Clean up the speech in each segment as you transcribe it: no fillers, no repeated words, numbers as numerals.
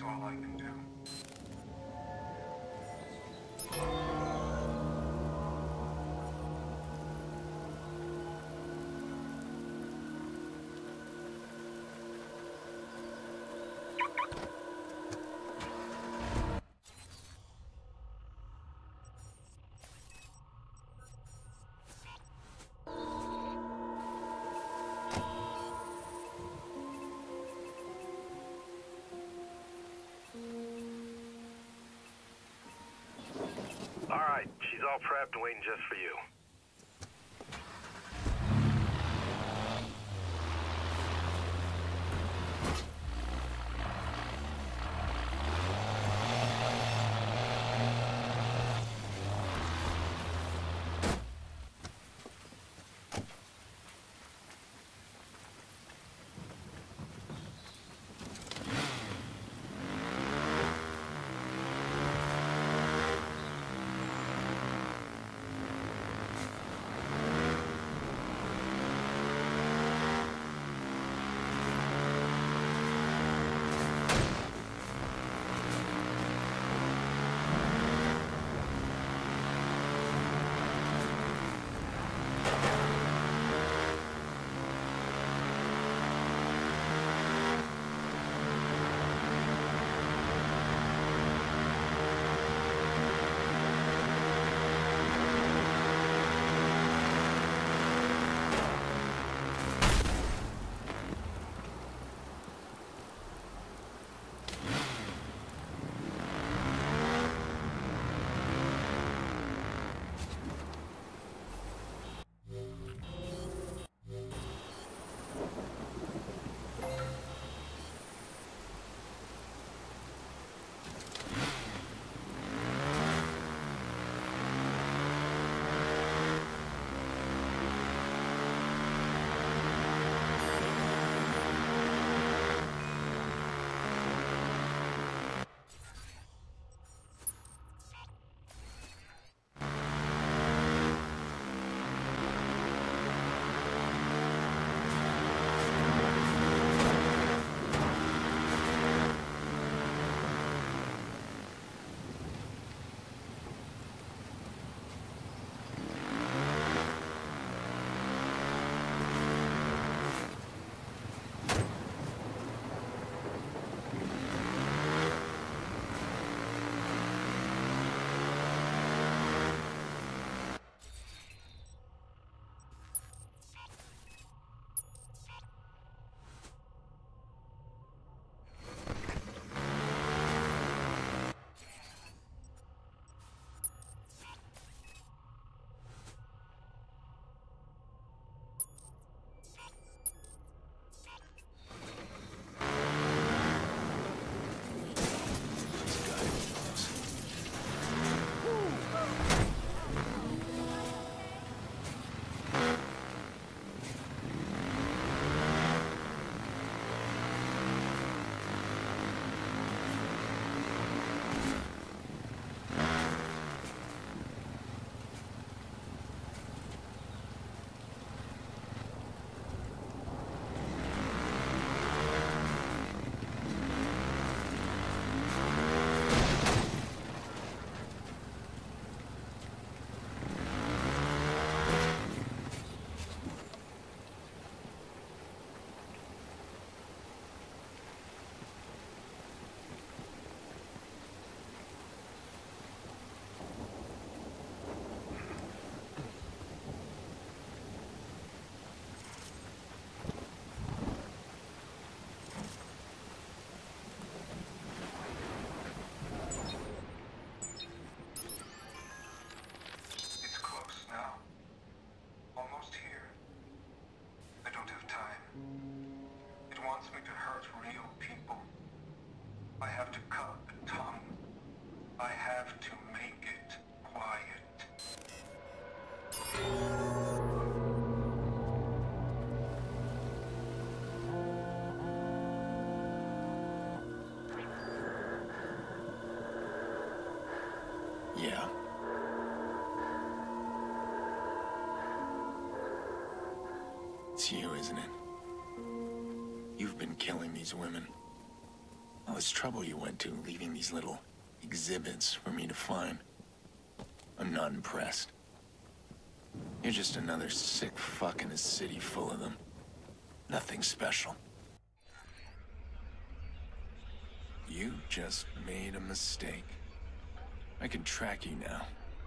all I can do. Alright, she's all prepped and waiting just for you. I have to cut the tongue. I have to make it quiet. Yeah. It's you, isn't it? You've been killing these women. All this trouble you went to, leaving these little exhibits for me to find. I'm not impressed. You're just another sick fuck in a city full of them. Nothing special. You just made a mistake. I can track you now.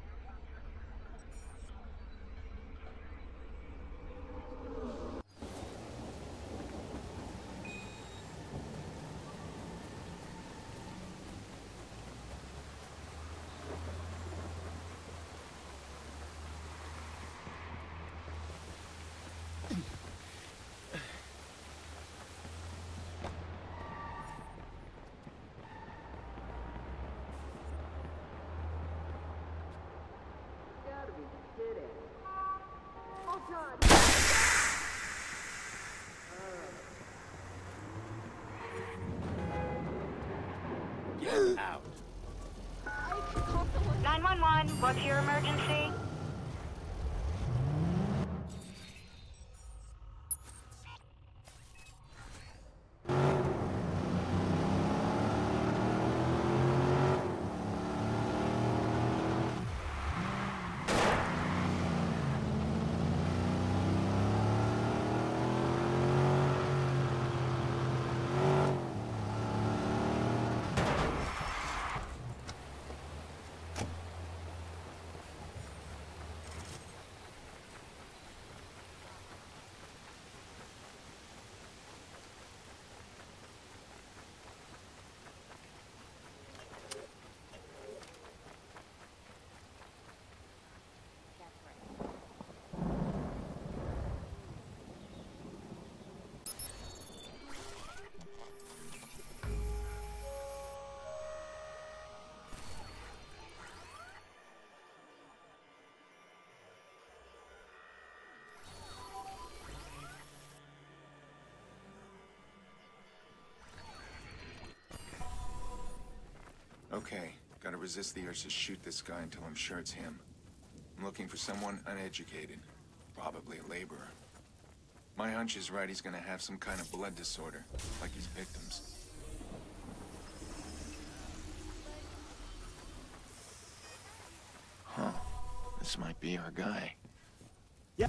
Get out. 911, what's your emergency? Okay, gotta resist the urge to shoot this guy until I'm sure it's him. I'm looking for someone uneducated, probably a laborer. My hunch is right, he's gonna have some kind of blood disorder, like his victims. Huh, this might be our guy. Yeah.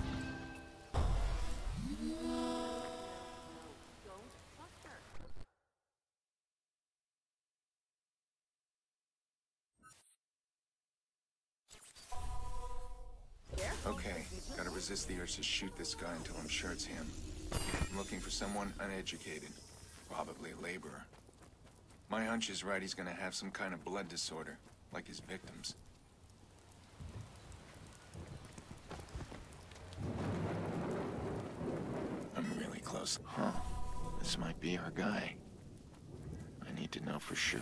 Okay, gotta resist the urge to shoot this guy until I'm sure it's him. I'm looking for someone uneducated, probably a laborer. My hunch is right, he's gonna have some kind of blood disorder, like his victims. I'm really close. Huh, this might be our guy. I need to know for sure.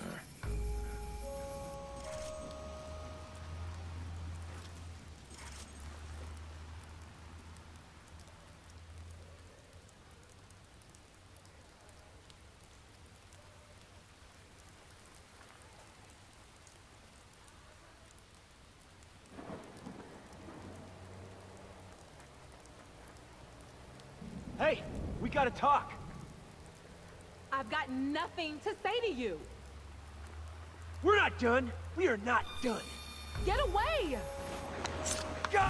Hey, we gotta talk. I've got nothing to say to you. We're not done. We are not done. Get away! God.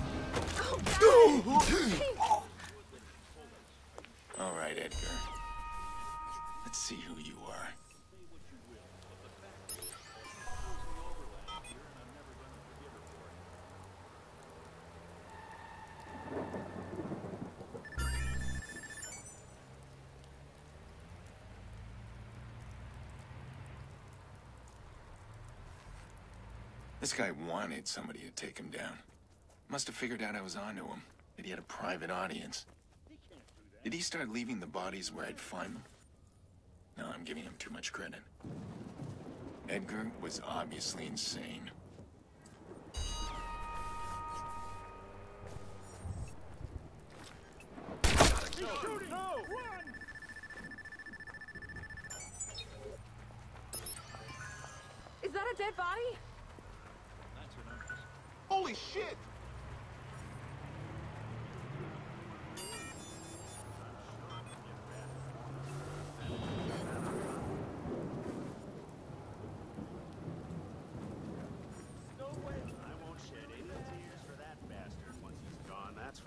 Oh, All right, Edgar. Let's see who you are. This guy wanted somebody to take him down. Must have figured out I was onto him, that he had a private audience. Did he start leaving the bodies where I'd find them? No, I'm giving him too much credit. Edgar was obviously insane. is that a dead body? Holy shit!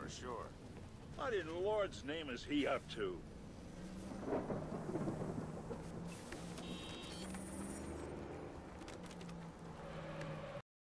for sure. What in Lord's name is he up to?